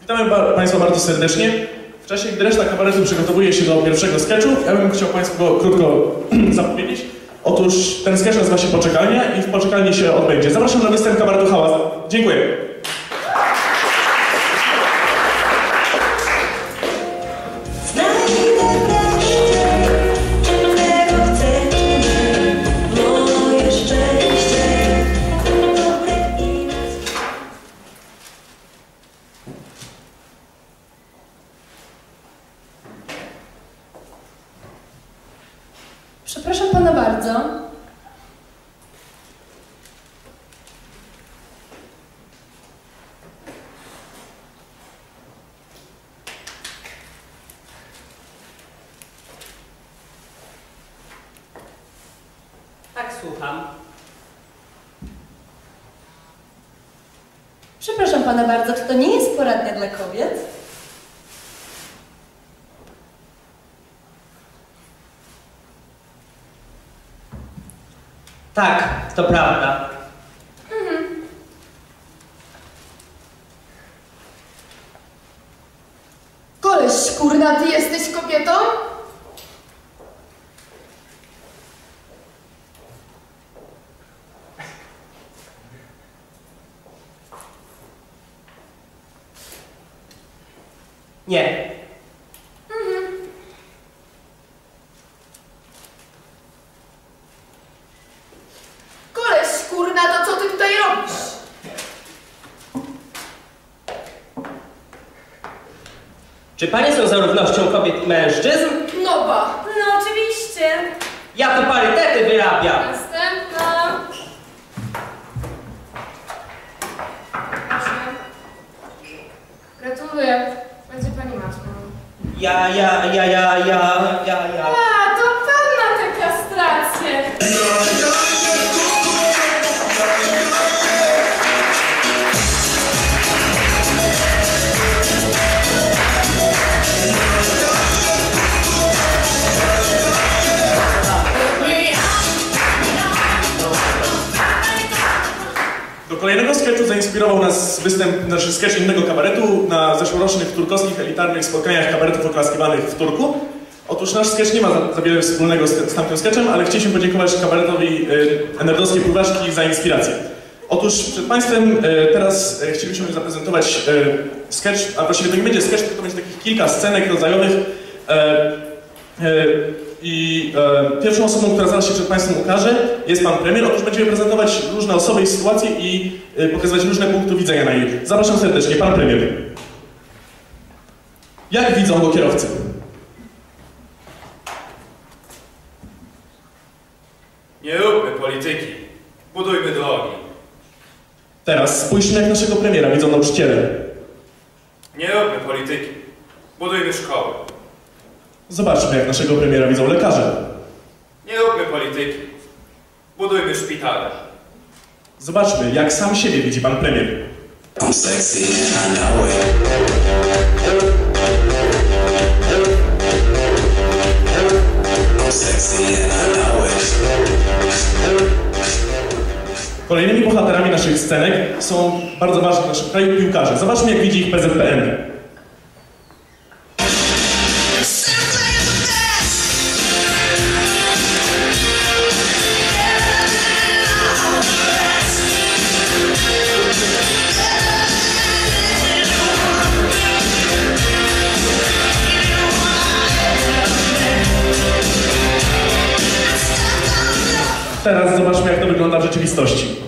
Witamy Państwa bardzo serdecznie. W czasie, gdy reszta kabaretu przygotowuje się do pierwszego sketchu, ja bym chciał Państwu go krótko zapowiedzieć. Otóż ten sketch nazywa się Poczekalnia i w poczekalni się odbędzie. Zapraszam na występ kabaretu Hałas. Dziękuję. Przepraszam pana bardzo. Tak, słucham. Przepraszam pana bardzo, czy to nie jest poradnia dla kobiet? Tak, to prawda. Koleś, kurna, ty jesteś kobietą? Nie. Koleś, kurna, to co ty tutaj robisz? Czy panie są za równością kobiet i mężczyzn? No ba. No oczywiście. Ja tu parytety wyrabiam. Następna. Proszę. Gratuluję. Będzie pani matką. Ja. A, to pan ma tę kastrację. Do kolejnego sketchu zainspirował nas występ, nasz sketch innego kabaretu na zeszłorocznych turkowskich elitarnych spotkaniach kabaretów oklaskiwanych w Turku. Otóż nasz sketch nie ma za wiele wspólnego z tamtym sketchem, ale chcieliśmy podziękować kabaretowi Nerdowskie Pływaszki za inspirację. Otóż przed Państwem teraz chcielibyśmy zaprezentować sketch, a właściwie to nie będzie sketch, tylko to będzie takich kilka scenek rodzajowych. Pierwszą osobą, która zaraz się przed Państwem ukaże, jest Pan Premier. Otóż będziemy prezentować różne osoby i sytuacje i pokazywać różne punkty widzenia na niej. Zapraszam serdecznie, Pan Premier. Jak widzą go kierowcy? Nie róbmy polityki, budujmy drogi. Teraz spójrzmy, jak naszego premiera widzą nauczyciele. Nie róbmy polityki, budujmy szkoły. Zobaczmy, jak naszego premiera widzą lekarze. Nie róbmy polityki, budujmy szpitale. Zobaczmy, jak sam siebie widzi Pan Premier. I'm sexy and I know it. I'm sexy and I know it. Kolejnymi bohaterami naszych scenek są bardzo ważni w naszym kraju piłkarze. Zobaczmy, jak widzi ich PZPN. Teraz zobaczmy, jak to wygląda w rzeczywistości.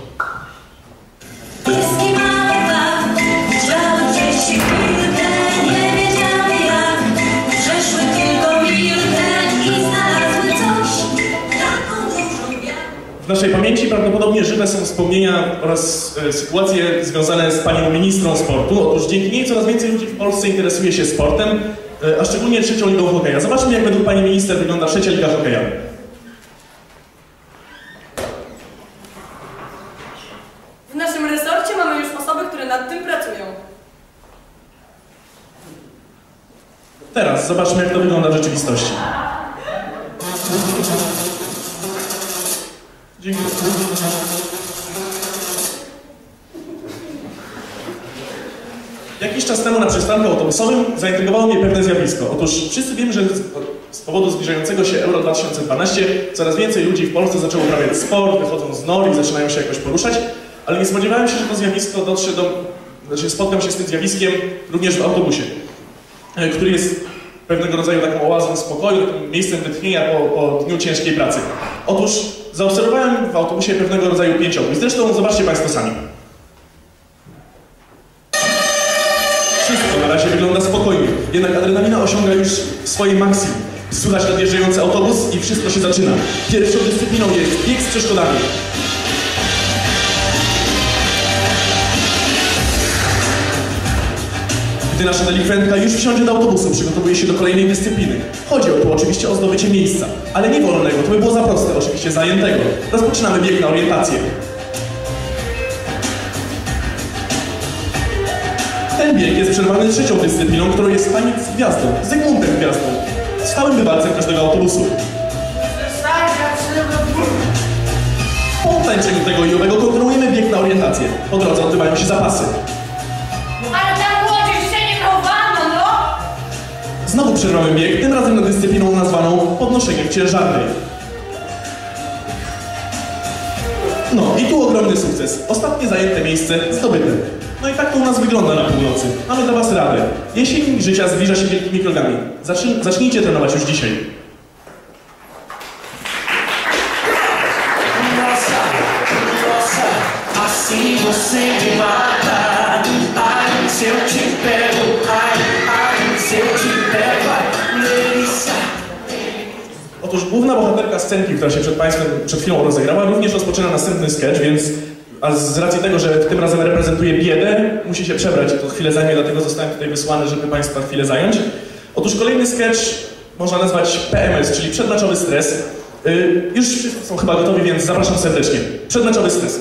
W naszej pamięci prawdopodobnie żywe są wspomnienia oraz sytuacje związane z panią ministrą sportu. Otóż dzięki niej coraz więcej ludzi w Polsce interesuje się sportem, a szczególnie trzecią ligą hokeja. Zobaczmy, jak według pani minister wygląda trzecia liga hokeja. W naszym resorcie mamy już osoby, które nad tym pracują. Teraz zobaczmy, jak to wygląda w rzeczywistości. Dziękuję. Jakiś czas temu na przystanku autobusowym zaintrygowało mnie pewne zjawisko. Otóż wszyscy wiemy, że z powodu zbliżającego się Euro 2012 coraz więcej ludzi w Polsce zaczęło uprawiać sport, wychodzą z nor i zaczynają się jakoś poruszać, ale nie spodziewałem się, że to zjawisko spotkam się z tym zjawiskiem również w autobusie, który jest pewnego rodzaju taką oazą spokoju, takim miejscem wytchnienia po dniu ciężkiej pracy. Otóż zaobserwowałem w autobusie pewnego rodzaju pięciobój. Zresztą zobaczcie Państwo sami. Wszystko na razie wygląda spokojnie, jednak adrenalina osiąga już swoje maksimum. Słychać nadjeżdżający autobus i wszystko się zaczyna. Pierwszą dyscypliną jest bieg z przeszkodami. Gdy nasza delikwentka już wsiądzie do autobusu, przygotowuje się do kolejnej dyscypliny. Chodzi tu oczywiście o zdobycie miejsca, ale nie wolnego, to by było za proste, oczywiście zajętego. Rozpoczynamy bieg na orientację. Ten bieg jest przerwany trzecią dyscypliną, którą jest taniec z gwiazdą, Zygmuntem Gwiazdą, stałym bywalcem każdego autobusu. Po tańczeniu tego i owego kontynuujemy bieg na orientację. Po drodze odbywają się zapasy. Znowu przerwamy bieg, tym razem na dyscypliną nazwaną podnoszeniem ciężarnej. No i tu ogromny sukces. Ostatnie zajęte miejsce zdobyte. No i tak to u nas wygląda na północy. Mamy dla Was radę. Jesień życia zbliża się wielkimi krokami. Zacznijcie trenować już dzisiaj. Otóż główna bohaterka scenki, która się przed Państwem przed chwilą rozegrała, również rozpoczyna następny sketch, więc z racji tego, że tym razem reprezentuje biedę, musi się przebrać. To chwilę zajmie, dlatego zostałem tutaj wysłany, żeby Państwa chwilę zająć. Otóż kolejny sketch można nazwać PMS, czyli przedmeczowy stres. Już wszyscy są chyba gotowi, więc zapraszam serdecznie. Przedmeczowy stres.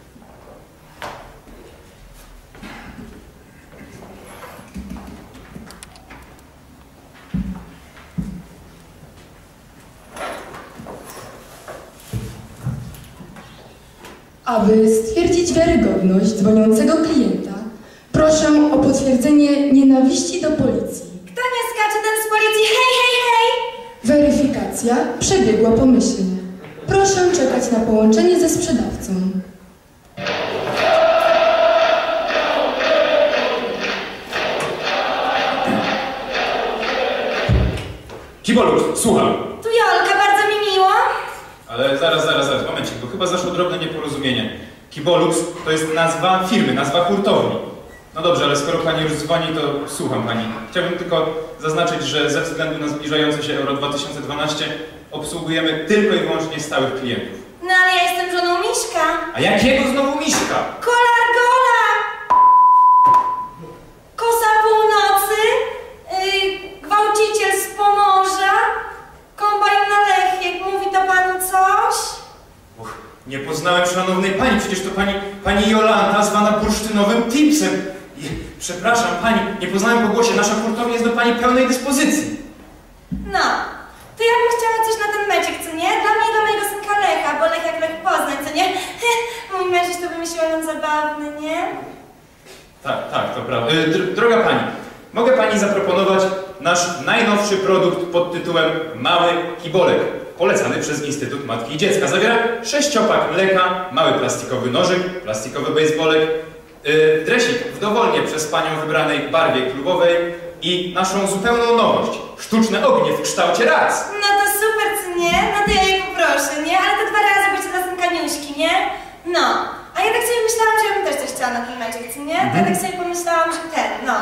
Aby stwierdzić wiarygodność dzwoniącego klienta, proszę o potwierdzenie nienawiści do policji. Kto nie skacze, ten z policji, hej, hej, hej! Weryfikacja przebiegła pomyślnie. Proszę czekać na połączenie ze sprzedawcą. Kibolux, słucham. Tu Jolka, bardzo mi miło. Ale zaraz, momencik, bo chyba zaszło drobne nieporozumienie. Kibolux to jest nazwa firmy, nazwa hurtowni. No dobrze, ale skoro Pani już dzwoni, to słucham Pani. Chciałbym tylko zaznaczyć, że ze względu na zbliżające się Euro 2012 obsługujemy tylko i wyłącznie stałych klientów. No ale ja jestem żoną Miśka. A jakiego znowu Miśka? Kolar Gola! Kosa północy, gwałciciel z Pomorza, kombajn na Lechie, mówi to Panu coś? Nie poznałem szanownej Pani, przecież to Pani Jolanta zwana bursztynowym tipsem. Przepraszam Pani, nie poznałem po głosie, nasza hurtownia jest do Pani pełnej dyspozycji. No, to ja bym chciała coś na ten meczek, co nie? Dla mnie i dla mojego synka Lecha, bo Lech jak Lech Poznań, co nie? Mój mężczyzn to wymyślił on zabawny, nie? Tak, to prawda. Droga Pani, mogę Pani zaproponować nasz najnowszy produkt pod tytułem Mały Kibolek, polecany przez Instytut Matki i Dziecka. Zawiera 6-pak mleka, mały plastikowy nożyk, plastikowy bejsbolek, dresik w dowolnie przez Panią wybranej barwie klubowej i naszą zupełną nowość, sztuczne ognie w kształcie rac. No to super, co nie? No to ja jej poproszę, nie? Ale to 2 razy będzie dla synka Niuśki, nie? No. A ja tak sobie myślałam, że ja bym też coś chciała na ten meczek, co nie? To ja tak sobie pomyślałam, że ten, no,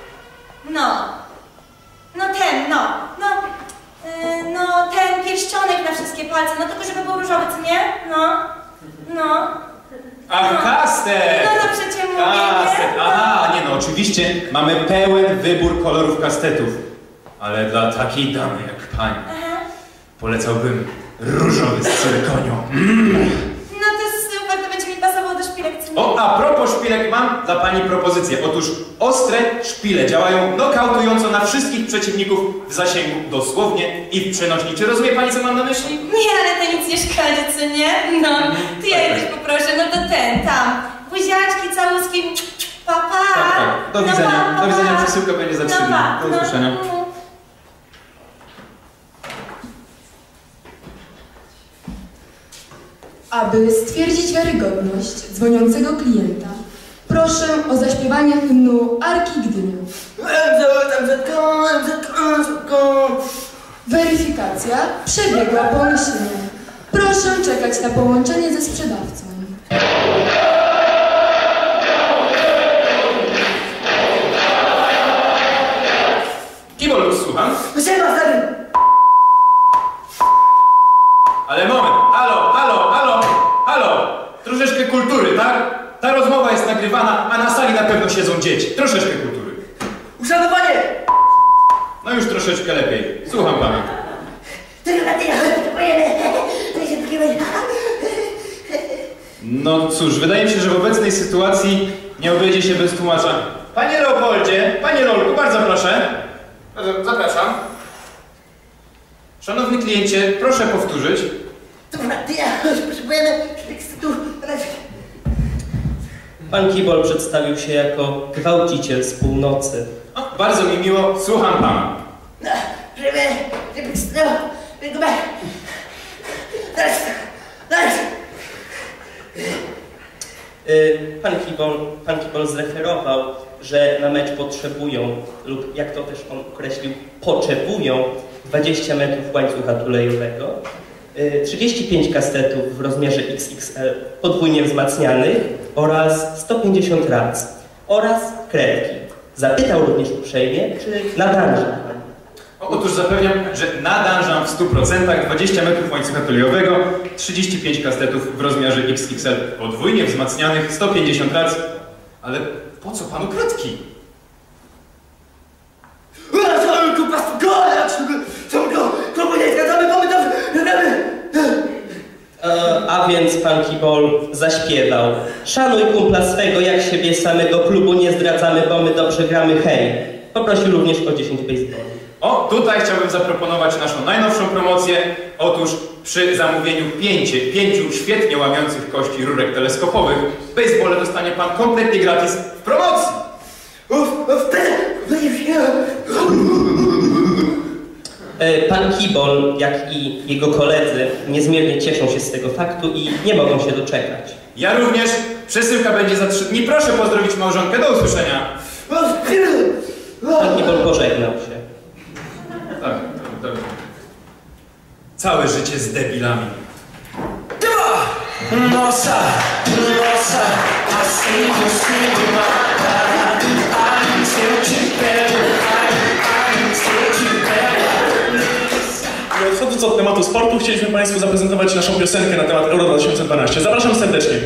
ten pierścionek na wszystkie palce, no tylko żeby był różowy, co nie? No. Ach, kastet! No to przecież mówię, kastet, nie? aha, nie no, oczywiście mamy pełen wybór kolorów kastetów. Ale dla takiej damy jak Pani polecałbym różowy z cyrkonią. No to super, to będzie mi pasowało do szpilek, co nie? O, a propos szpilek, mam dla Pani propozycję. Otóż ostre szpile działają nokautująco na wszystkich przeciwników w zasięgu dosłownie i w przenośni. Czy rozumie Pani, co mam na myśli? Nie, ale to nic nie szkodzi, co nie? No, to ja jej też poproszę, no to ten, tam, buziaczki, całuski, papa, Tak. Do widzenia. Do widzenia. Przesyłka będzie za 3 dni. Do usłyszenia. Aby stwierdzić wiarygodność dzwoniącego klienta, proszę o zaśpiewanie hymnu Arki Gdynia. Weryfikacja przebiegła pomyślnie. Proszę czekać na połączenie ze sprzedawcą. Kibol, słucham? Ale moment, halo! Troszeczkę kultury, tak? Ta rozmowa jest nagrywana, a na sali na pewno siedzą dzieci. Troszeczkę kultury. Uszanowanie! No już troszeczkę lepiej. Słucham pana. No cóż, wydaje mi się, że w obecnej sytuacji nie obejdzie się bez tłumacza. Panie Leopoldzie, panie Lolku, bardzo proszę. Zapraszam. Szanowny kliencie, proszę powtórzyć. Pan Kibol przedstawił się jako gwałciciel z północy. O, bardzo mi miło, słucham pana. Pan Kibol zreferował, że na mecz potrzebują, lub jak to też on określił, potrzebują 20 metrów łańcucha tulejowego, 35 kastetów w rozmiarze XXL podwójnie wzmacnianych oraz 150 rac oraz kredki. Zapytał również uprzejmie, czy nadąża pan. Otóż zapewniam, że nadążam w 100%, 20 metrów łańcucha tulejowego, 35 kastetów w rozmiarze XXL podwójnie wzmacnianych, 150 rac. Ale po co panu kredki? A więc pan Kibol zaśpiewał: szanuj kumpla swego jak siebie samego, klubu nie zdradzamy, bo my dobrze gramy, hej. Poprosił również o 10 baseballi. O, tutaj chciałbym zaproponować naszą najnowszą promocję. Otóż przy zamówieniu 5 świetnie łamiących kości rurek teleskopowych, basebole dostanie pan kompletnie gratis w promocji. Pan Kibol, jak i jego koledzy niezmiernie cieszą się z tego faktu i nie mogą się doczekać. Ja również. Przesyłka będzie za 3 dni. Proszę pozdrowić małżonkę. Do usłyszenia. Pan Kibol pożegnał się. Tak. Całe życie z debilami. Nossa, assim você me mata. Ai, se eu te pego, ai, se eu te pego. Odchodząc od tematu sportu, chcieliśmy Państwu zaprezentować naszą piosenkę na temat Euro 2012. Zapraszam serdecznie.